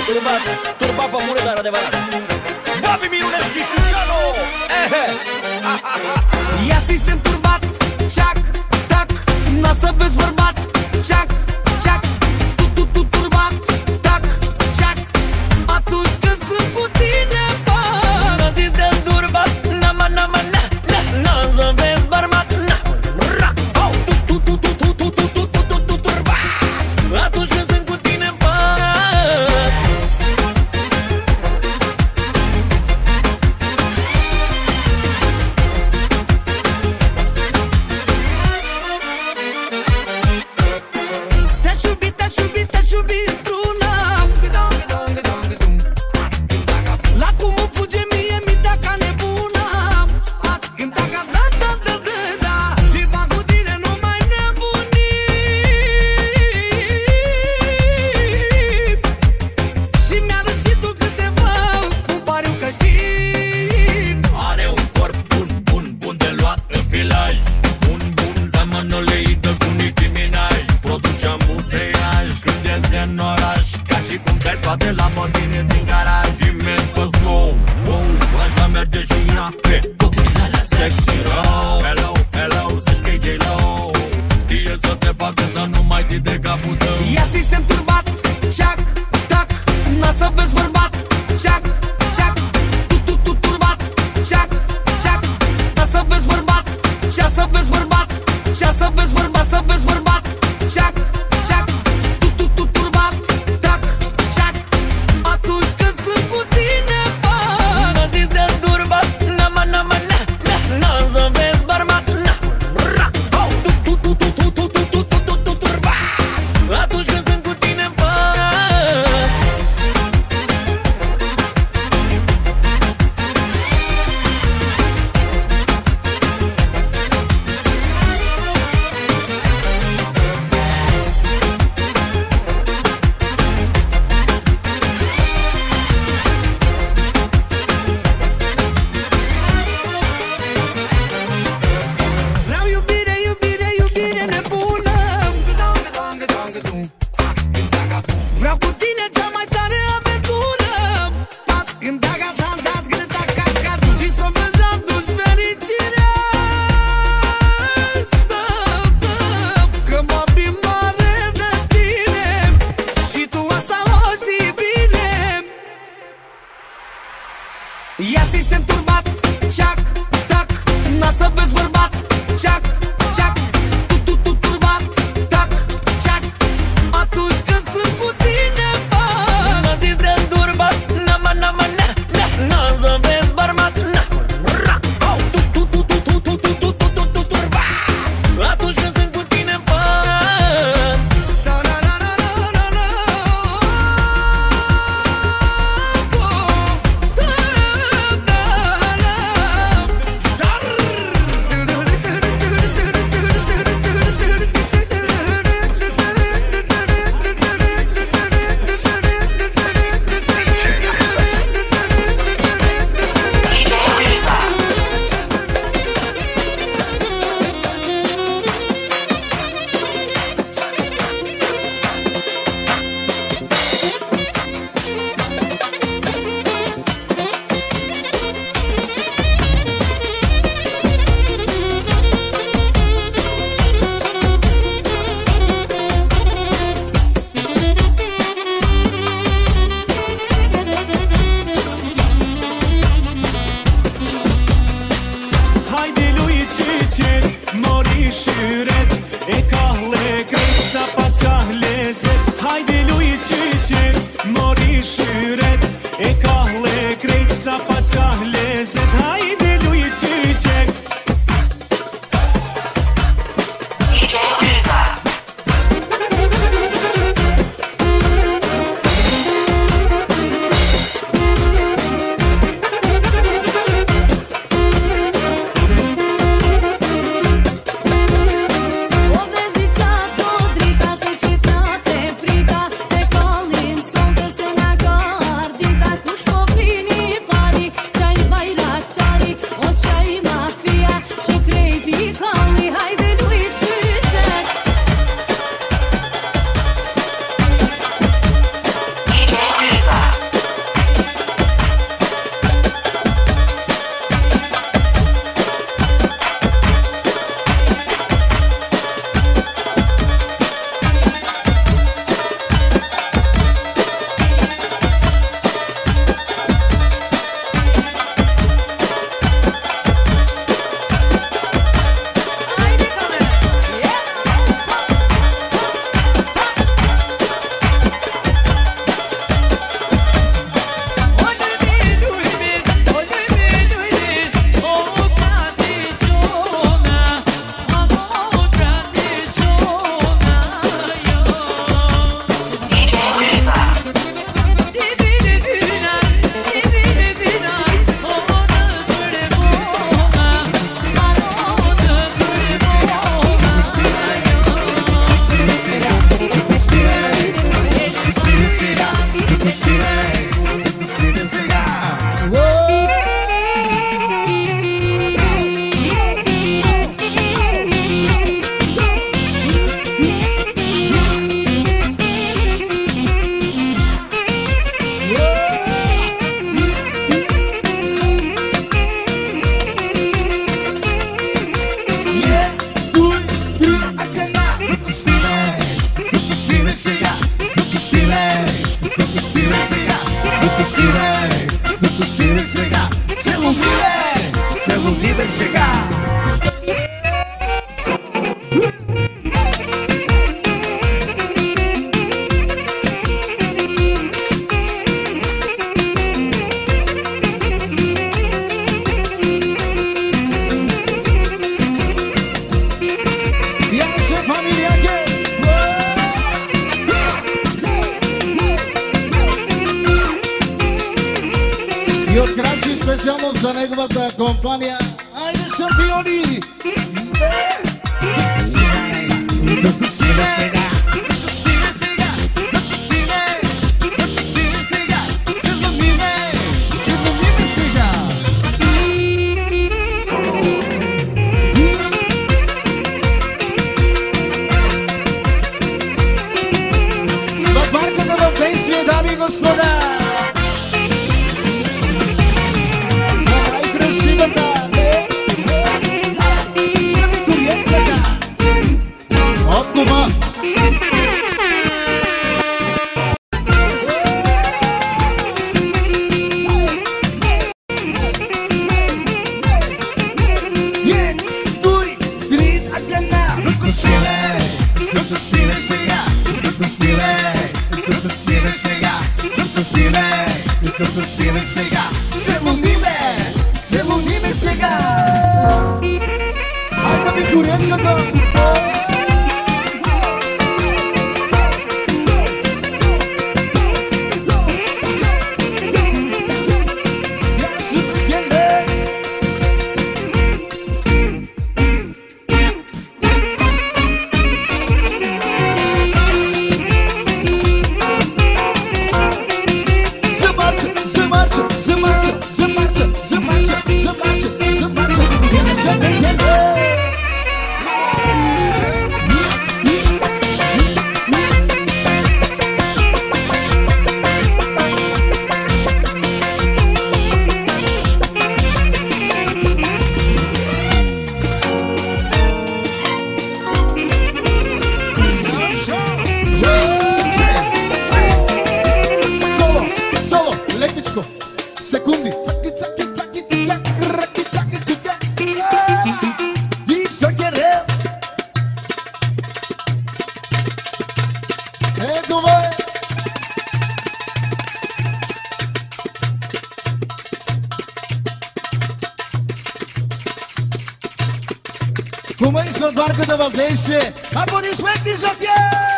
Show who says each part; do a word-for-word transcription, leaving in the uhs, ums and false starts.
Speaker 1: ai turbat, turbat pe mure, dar adevărat. Babi Mirunel și Șușanu.
Speaker 2: Ia sistem turbat, ceac, tac, n-a să vezi bărbat, ceac, ceac, tu, tu, tu, turbat, tac, ceac. Atunci când sunt cu tine, bă,
Speaker 1: n-a sistem turbat, na-ma, na-ma, na, na, n-a să vezi bărbat, na, rac, oh, tu, tu, tu, tu, tu, tu, tu, tu, tu, tu, tu, turbat. Atunci când sunt cu tine, bă.
Speaker 3: Toate Lamborghini din garaj și mergi pe slow, wow, așa merge și ea pe cocurile sexy rău. Hello, hello, zici că-i J-Lo, știe să te facă să nu mai te de capul tău.
Speaker 2: Ia sistem turbat, ceac, tac, n-a să vezi bărbat, ceac, ceac, tu, tu, tu, turbat, ceac, ceac, n-a să vezi bărbat, ce-a să vezi bărbat, ce-a să vezi bărbat, să vezi bărbat, ceac, ceac, tu, tu, tu, turbat, tac, ceac. Atunci când sunt cu tine, bă,
Speaker 1: n-a sistem turbat, na-ma, na-ma, na, na, n-a să vezi bărbat, na, rac, oh, tu, tu, tu, tu, tu, tu, tu, tu, tu, tu, tu, turbat. Atunci când sunt cu tine, bă.
Speaker 2: vreau iubire, iubire, iubire nebună. Vreau cu tine cea mai tare aventură. Tați când daga, tam, dați când daga, daga. Și să vezi atunci fericirea. Da, da, că mă bim mare de tine. Și tu asta o știi bine. Ia sistem turbat, ceac, tac, n-a să vezi bărbat, ceac, ceac, tu, tu, tu, turbat, tac, ceac. Atunci când sunt cu tine, bă,
Speaker 1: n-a sistem turbat, na-ma, na-ma, na, na, n-a să vezi bărbat, na, rac, oh, tu, tu, tu, tu, tu, tu, tu, tu, tu, tu, tu, turbat. Atunci când sunt cu tine, bă.
Speaker 4: Te kolim, sonte se na gardi, tak už po
Speaker 2: да пустиме, да пустиме сега. Допустиме сега, целуниме, целуниме сега.
Speaker 4: И от Краси специално за неговата компания. Айде, шампиони!
Speaker 2: Допустиме сега, допустиме сега, допустиме, допустиме сега, целуниме, целуниме сега.
Speaker 4: Сватбарката в действие, дами и господа!
Speaker 2: Допустиме сега, допустиме, допустиме сега, допустиме, допустиме сега, целуниме, целуниме сега.
Speaker 4: Айде ми горенката! Секунди. Е, това е. Кума и сватбарката в действие. Аплодисменти за тях!